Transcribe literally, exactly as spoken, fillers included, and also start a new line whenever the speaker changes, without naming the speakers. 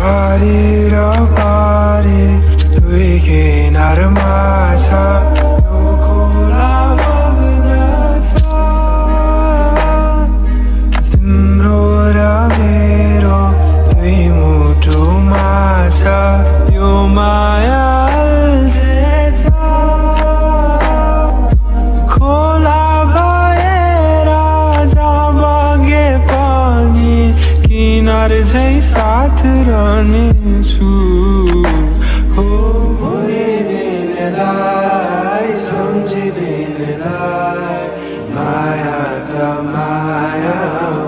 पारी र पारी दुई किनारमा छ यो खोला बग्दछ तिम्रो र मेरो दुई मुटुमा छ यो माया अल्झेछ खोला भएर जहाँ बगे पनि किनार झै साथ रहनेछु हो भुलिदिनेलाई सम्झिदिनेलाई माया त माया